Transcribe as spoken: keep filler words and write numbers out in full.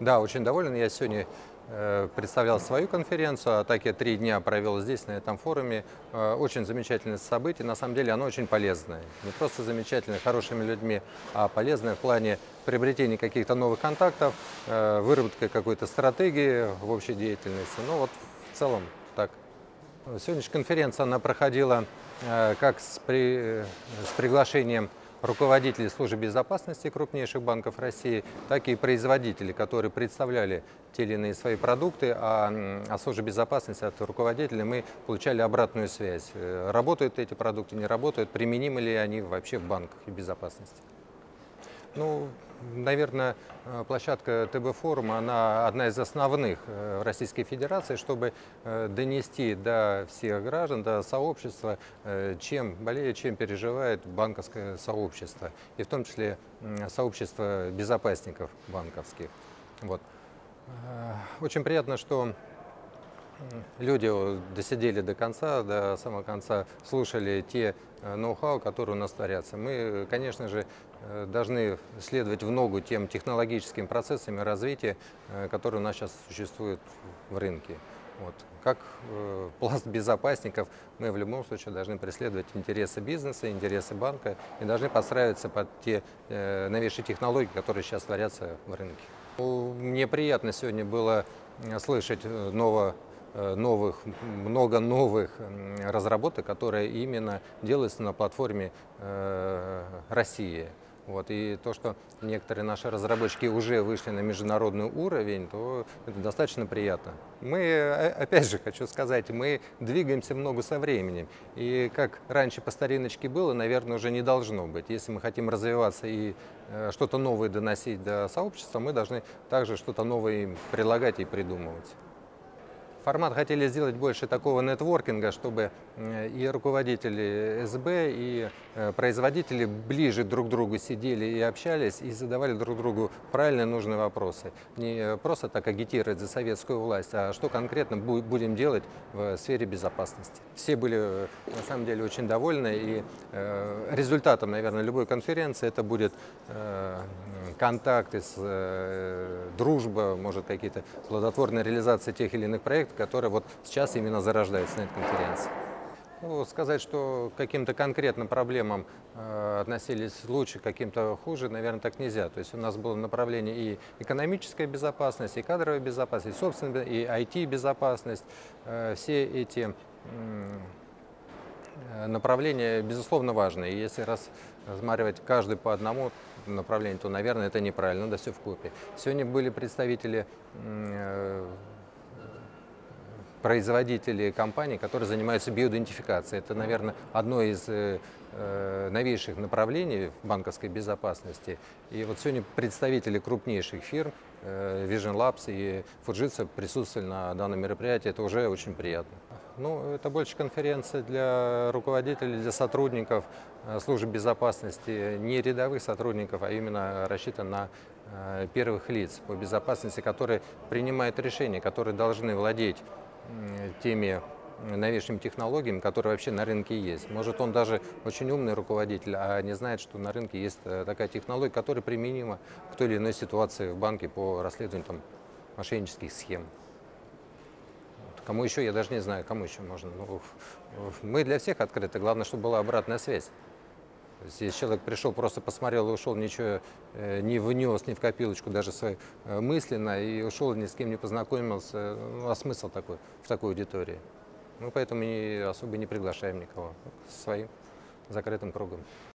Да, очень доволен. Я сегодня э, представлял свою конференцию, а так я три дня провел здесь, на этом форуме. Э, очень замечательное событие. На самом деле оно очень полезное. Не просто замечательное, хорошими людьми, а полезное в плане приобретения каких-то новых контактов, э, выработки какой-то стратегии в общей деятельности. Ну вот в целом так. Сегодняшняя конференция, она проходила э, как с, при, с приглашением руководителей службы безопасности крупнейших банков России, так и производителей, которые представляли те или иные свои продукты, а о службе безопасности от руководителей мы получали обратную связь. Э, Работают эти продукты, не работают, применимы ли они вообще в банках и безопасности. Ну, наверное, э, площадка ТБ-форума, она одна из основных э, в Российской Федерации, чтобы э, донести до всех граждан, до сообщества, э, чем болеет, чем переживает банковское сообщество, и в том числе м, сообщество безопасников банковских. Вот. Э, Очень приятно, что люди вот досидели до конца, до самого конца, слушали те э, ноу-хау, которые у нас творятся. Мы, конечно же, э, должны следовать в ногу тем технологическим процессам и развития, э, которые у нас сейчас существуют в рынке. Вот. Как э, пласт безопасников мы в любом случае должны преследовать интересы бизнеса, интересы банка и должны подстраиваться под те э, новейшие технологии, которые сейчас творятся в рынке. Ну, мне приятно сегодня было э, слышать э, ново новых, много новых разработок, которые именно делаются на платформе э, России. Вот. И то, что некоторые наши разработчики уже вышли на международный уровень, то это достаточно приятно. Мы, опять же, хочу сказать, мы двигаемся много со временем. И как раньше по стариночке было, наверное, уже не должно быть. Если мы хотим развиваться и э, что-то новое доносить до сообщества, мы должны также что-то новое им предлагать и придумывать. Формат хотели сделать больше такого нетворкинга, чтобы и руководители СБ, и производители ближе друг к другу сидели и общались, и задавали друг другу правильные, нужные вопросы. Не просто так агитировать за советскую власть, а что конкретно будем делать в сфере безопасности. Все были, на самом деле, очень довольны, и результатом, наверное, любой конференции это будет контакты, дружба, может, какие-то плодотворные реализации тех или иных проектов, которые вот сейчас именно зарождаются на этой конференции. Ну, сказать, что к каким-то конкретным проблемам э, относились лучше, к каким-то хуже, наверное, так нельзя. То есть у нас было направление и экономическая безопасность, и кадровая безопасность, и, собственно, и ай ти-безопасность. Э, все эти э, направления, безусловно, важны. И если рассматривать каждый по одному направлению, то, наверное, это неправильно, надо все вкупе. Сегодня были представители э, производители компаний, которые занимаются биоидентификацией. Это, наверное, одно из э, новейших направлений в банковской безопасности. И вот сегодня представители крупнейших фирм, э, Vision Labs и Fujitsu, присутствовали на данном мероприятии. Это уже очень приятно. Ну, это больше конференция для руководителей, для сотрудников э, службы безопасности, не рядовых сотрудников, а именно рассчитана на э, первых лиц по безопасности, которые принимают решения, которые должны владеть теми новейшими технологиями, которые вообще на рынке есть. Может, он даже очень умный руководитель, а не знает, что на рынке есть такая технология, которая применима в той или иной ситуации в банке по расследованию там, мошеннических схем. Вот. Кому еще, я даже не знаю, кому еще можно. Ну, мы для всех открыты, главное, чтобы была обратная связь. То есть, если человек пришел, просто посмотрел и ушел, ничего э, не внес, ни в копилочку даже свои э, мысленно, и ушел, ни с кем не познакомился, ну, а смысл такой в такой аудитории? Мы поэтому не, особо не приглашаем никого, своим закрытым кругом.